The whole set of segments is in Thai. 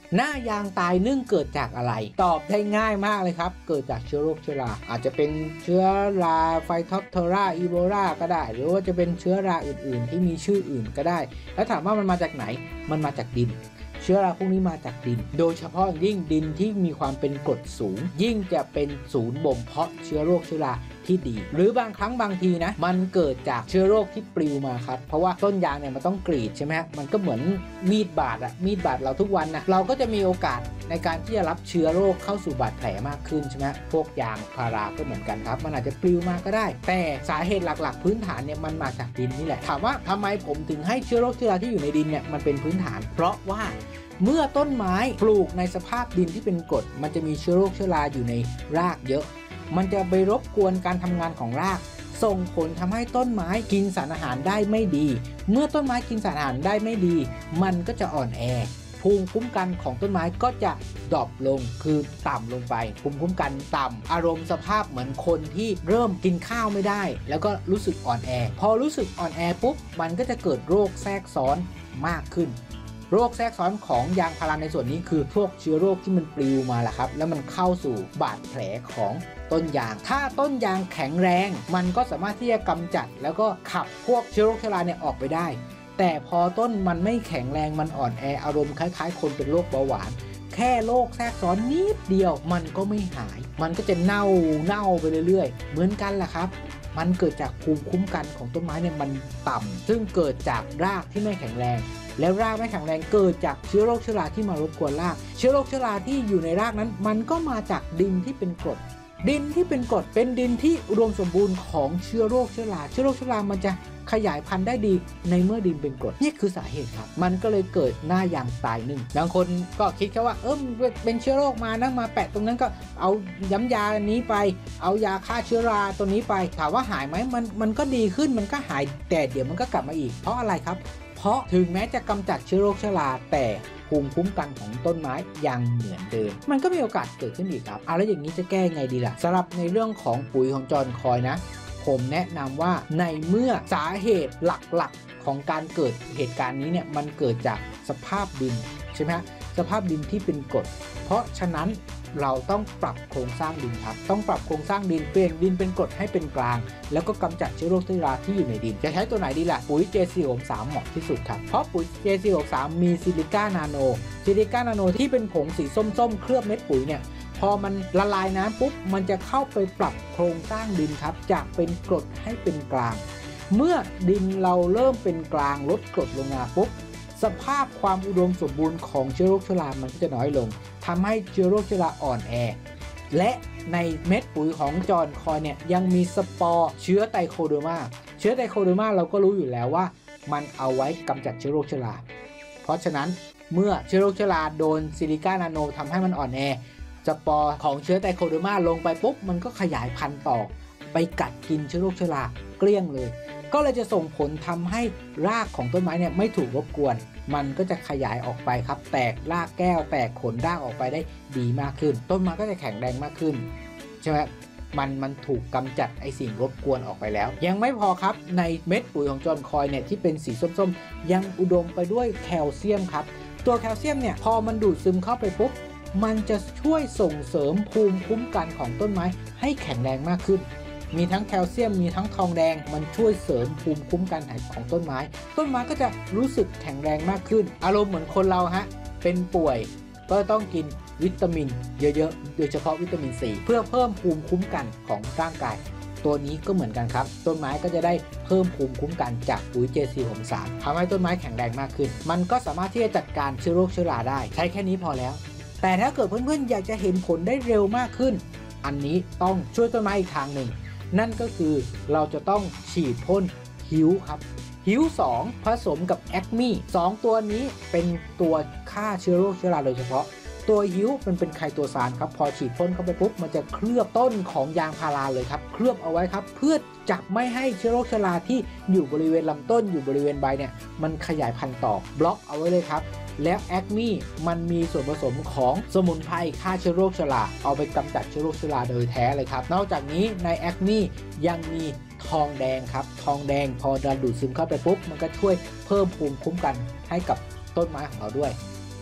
หน้ายางตายนึ่งเกิดจากอะไรตอบได้ง่ายมากเลยครับเกิดจากเชื้อโรคเชื้อราอาจจะเป็นเชื้อราไฟท็อปเทอราอีโบลาก็ได้หรือว่าจะเป็นเชื้อราอื่นๆที่มีชื่ออื่นก็ได้แล้วถามว่ามันมาจากไหนมันมาจากดินเชื้อราพวกนี้มาจากดินโดยเฉพาะอย่างยิ่งดินที่มีความเป็นกรดสูงยิ่งจะเป็นศูนย์บ่มเพาะเชื้อโรคเชื้อราที่ดีหรือบางครั้งบางทีนะมันเกิดจากเชื้อโรคที่ปลิวมาครับเพราะว่าต้นยางเนี่ยมันต้องกรีดใช่ไหมมันก็เหมือนมีดบาดมีดบาดเราทุกวันนะเราก็จะมีโอกาสในการที่จะรับเชื้อโรคเข้าสู่บาดแผลมากขึ้นใช่ไหมพวกยางพาราก็เหมือนกันครับมันอาจจะปลิวมาก็ได้แต่สาเหตุหลักๆพื้นฐานเนี่ยมันมาจากดินนี่แหละถามว่าทำไมผมถึงให้เชื้อโรคเชื้อราที่อยู่ในดินเนี่ยมันเป็นพื้นฐานเพราะว่าเมื่อต้นไม้ปลูกในสภาพดินที่เป็นกรดมันจะมีเชื้อโรคเชื้อราอยู่ในรากเยอะมันจะไปรบกวนการทำงานของรากส่งผลทำให้ต้นไม้กินสารอาหารได้ไม่ดีเมื่อต้นไม้กินสารอาหารได้ไม่ดีมันก็จะอ่อนแอภูมิคุ้มกันของต้นไม้ก็จะดรอปลงคือต่ำลงไปภูมิคุ้มกันต่ำอารมณ์สภาพเหมือนคนที่เริ่มกินข้าวไม่ได้แล้วก็รู้สึกอ่อนแอพอรู้สึกอ่อนแอปุ๊บมันก็จะเกิดโรคแทรกซ้อนมากขึ้นโรคแทรกซ้อนของยางพาราในส่วนนี้คือพวกเชื้อโรคที่มันปลิวมาแหละครับแล้วมันเข้าสู่บาดแผลของต้นยางถ้าต้นยางแข็งแรงมันก็สามารถที่จะกำจัดแล้วก็ขับพวกเชื้อโรคเชื้อราเนี่ยออกไปได้แต่พอต้นมันไม่แข็งแรงมันอ่อนแออารมณ์คล้ายๆคนเป็นโรคเบาหวานแค่โรคแทรกซ้อนนิดเดียวมันก็ไม่หายมันก็จะเน่าไปเรื่อยๆเหมือนกันแหละครับมันเกิดจากภูมิคุ้มกันของต้นไม้เนี่ยมันต่ำซึ่งเกิดจากรากที่ไม่แข็งแรงแล้วรากไม่แข็งแรงเกิดจากเชื้อโรคเชื้อราที่มารบกวนรากเชื้อโรคเชื้อราที่อยู่ในรากนั้นมันก็มาจากดินที่เป็นกรดดินที่เป็นกรดเป็นดินที่อุดมสมบูรณ์ของเชื้อโรคเชื้อราเชื้อโรคเชื้อรามันจะขยายพันธุ์ได้ดีในเมื่อดินเป็นกรดนี่คือสาเหตุครับมันก็เลยเกิดหน้ายางตายนึ่งบางคนก็คิดแค่ว่าเป็นเชื้อโรคมานะมาแปะตรงนั้นก็เอาย้ำยาอันนี้ไปเอายาฆ่าเชื้อราตัวนี้ไปถามว่าหายไหมมันก็ดีขึ้นมันก็หายแต่เดี๋ยวมันก็กลับมาอีกเพราะอะไรครับเพราะถึงแม้จะกำจัดเชื้อโรคเชื้อราแต่ภูมิคุ้มกันของต้นไม้ยังเหมือนเดิมมันก็มีโอกาสเกิดขึ้นอีกครับแล้วอย่างนี้จะแก้ไงดีล่ะสำหรับในเรื่องของปุ๋ยของจอห์นคอยนะผมแนะนำว่าในเมื่อสาเหตุหลักๆของการเกิดเหตุการณ์นี้เนี่ยมันเกิดจากสภาพดินใช่ไหมฮะสภาพดินที่เป็นกรดเพราะฉะนั้นเราต้องปรับโครงสร้างดินครับต้องปรับโครงสร้างดินเปลี่ยนดินเป็นกรดให้เป็นกลางแล้วก็กำจัดเชื้อโรคเชื้อราที่อยู่ในดินจะใช้ตัวไหนดีล่ะปุ๋ย JC63 เหมาะที่สุดครับเพราะปุ๋ย JC63 มีซิลิก้านาโนที่เป็นผงสีส้มๆเคลือบเม็ดปุ๋ยเนี่ยพอมันละลายน้ำปุ๊บมันจะเข้าไปปรับโครงสร้างดินครับจากเป็นกรดให้เป็นกลางเมื่อดินเราเริ่มเป็นกลางลดกรดลงมาปุ๊บสภาพความอุดมสมบูรณ์ของเชื้อโรคเชื้อรามันก็จะน้อยลงทำให้เชื้อโรคเชื้อราอ่อนแอและในเม็ดปุ๋ยของจอห์นคอยเนี่ยยังมีสปอร์เชื้อไตโคเดอร์มาเราก็รู้อยู่แล้วว่ามันเอาไว้กำจัดเชื้อโรคเชื้อราเพราะฉะนั้นเมื่อเชื้อโรคเชื้อราโดนซิลิก้านาโนทำให้มันอ่อนแอสปอร์ของเชื้อไตโคเดอร์มาลงไปปุ๊บมันก็ขยายพันธุ์ต่อไปกัดกินเชื้อโรคเชื้อราเกลี้ยงเลยก็เลยจะส่งผลทำให้รากของต้นไม้เนี่ยไม่ถูกรบกวนมันก็จะขยายออกไปครับแตกรากแก้วแตกขนรากออกไปได้ดีมากขึ้นต้นไม้ก็จะแข็งแรงมากขึ้นใช่ไหมมันถูกกำจัดไอสิ่งรบกวนออกไปแล้วยังไม่พอครับในเม็ดปุ๋ยของจอห์นคอยเนี่ยที่เป็นสีส้มๆยังอุดมไปด้วยแคลเซียมครับตัวแคลเซียมเนี่ยพอมันดูดซึมเข้าไปปุ๊บมันจะช่วยส่งเสริมภูมิคุ้มกันของต้นไม้ให้แข็งแรงมากขึ้นมีทั้งแคลเซียมมีทั้งทองแดงมันช่วยเสริมภูมิคุ้มกันของต้นไม้ก็จะรู้สึกแข็งแรงมากขึ้นอารมณ์เหมือนคนเราฮะเป็นป่วยก็ต้องกินวิตามินเยอะๆโดยเฉพาะวิตามินซีเพื่อเพิ่มภูมิคุ้มกันของร่างกายตัวนี้ก็เหมือนกันครับต้นไม้ก็จะได้เพิ่มภูมิคุ้มกันจากปุ๋ย JC63 ทำให้ต้นไม้แข็งแรงมากขึ้นมันก็สามารถที่จะจัดการเชื้อโรคเชื้อราได้ใช้แค่นี้พอแล้วแต่ถ้าเกิดเพื่อนๆอยากจะเห็นผลได้เร็วมากขึ้นอันนี้ต้องช่วยต้นไม้อีกทางหนึ่งนั่นก็คือเราจะต้องฉีดพ่นฮิ้วครับฮิ้ว2ผสมกับแอคมี2ตัวนี้เป็นตัวฆ่าเชื้อโรคเชื้อราโดยเฉพาะตัวฮิ้วมันเป็นไคโตซานครับพอฉีดพ่นเข้าไปปุ๊บมันจะเคลือบต้นของยางพาราเลยครับเคลือบเอาไว้ครับเพื่อจับไม่ให้เชื้อโรคเชื้อราที่อยู่บริเวณลำต้นอยู่บริเวณใบเนี่ยมันขยายพันธุ์ต่อบล็อกเอาไว้เลยครับแล้วแอคมีมันมีส่วนผสมของสมุนไพรฆ่าเชื้อโรคเชื้อราเอาไปกำจัดเชื้อโรคเชื้อราโดยแท้เลยครับนอกจากนี้ในแอคมียังมีทองแดงครับทองแดงพอดูดซึมเข้าไปปุ๊บมันก็ช่วยเพิ่มภูมิคุ้มกันให้กับต้นไม้ของเราด้วย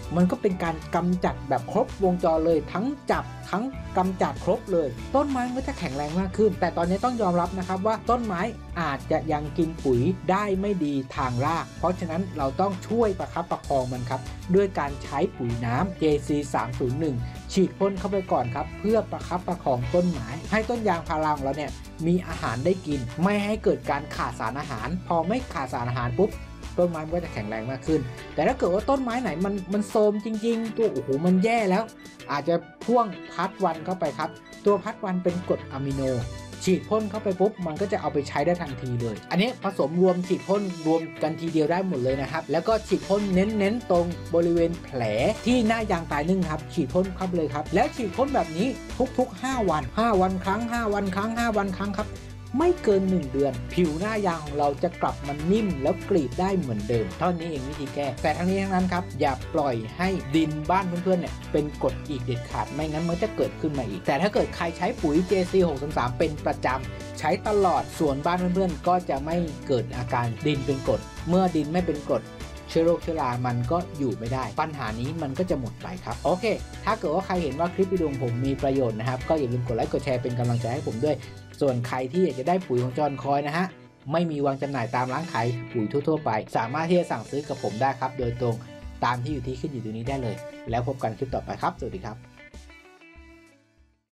มันก็เป็นการกำจัดแบบครบวงจรเลยทั้งจับทั้งกำจัดครบเลยต้นไม้ก็จะแข็งแรงมากขึ้นแต่ตอนนี้ต้องยอมรับนะครับว่าต้นไม้อาจจะยังกินปุ๋ยได้ไม่ดีทางรากเพราะฉะนั้นเราต้องช่วยประคับประคองมันครับด้วยการใช้ปุ๋ยน้ำ JC 301ฉีดพ่นเข้าไปก่อนครับเพื่อประคับประคองต้นไม้ให้ต้นยางพาราของเราเนี่ยมีอาหารได้กินไม่ให้เกิดการขาดสารอาหารพอไม่ขาดสารอาหารปุ๊บต้นไม้ก็จะแข็งแรงมากขึ้นแต่ถ้าเกิดว่าต้นไม้ไหนมันโทรมจริงๆตัวโอ้โหมันแย่แล้วอาจจะพ่วงพัดวันเข้าไปครับตัวพัดวันเป็นกรดอะมิโนฉีดพ่นเข้าไปปุ๊บมันก็จะเอาไปใช้ได้ทันทีเลยอันนี้ผสมรวมฉีดพ่นรวมกันทีเดียวได้หมดเลยนะครับแล้วก็ฉีดพ่นเน้นตรงบริเวณแผลที่หน้ายางตายนึ่งครับฉีดพ่นเข้าไปเลยครับแล้วฉีดพ่นแบบนี้ทุกๆ5 วัน5 วันครั้ง5 วันครั้ง5 วันครั้งครับไม่เกิน1 เดือนผิวหน้ายางของเราจะกลับมันนิ่มแล้วกรีดได้เหมือนเดิมเท่านี้เองวิธีแก้แต่ทั้งนี้ทั้งนั้นครับอย่าปล่อยให้ดินบ้านเพื่อนๆเนี่ยเป็นกรดอีกเด็ดขาดไม่งั้นมันจะเกิดขึ้นมาอีกแต่ถ้าเกิดใครใช้ปุ๋ย JC 633เป็นประจำใช้ตลอดส่วนบ้านเพื่อนๆก็จะไม่เกิดอาการดินเป็นกรดเมื่อดินไม่เป็นกรดเชื้อโรคเชื้อรามันก็อยู่ไม่ได้ปัญหานี้มันก็จะหมดไปครับโอเคถ้าเกิดว่าใครเห็นว่าคลิปวิดีโอของผมมีประโยชน์นะครับก็อย่าลืมกดไลค์กดแชร์เป็นกำลังใจให้ผมด้วยส่วนใครที่อยากจะได้ปุ๋ยของจอห์นคอยนะฮะไม่มีวางจำหน่ายตามร้านขายปุ๋ยทั่วๆไปสามารถที่จะสั่งซื้อกับผมได้ครับโดยตรงตามที่อยู่ที่ขึ้นอยู่ตรงนี้ได้เลยแล้วพบกันคลิปต่อไปครับสวัสดีครับ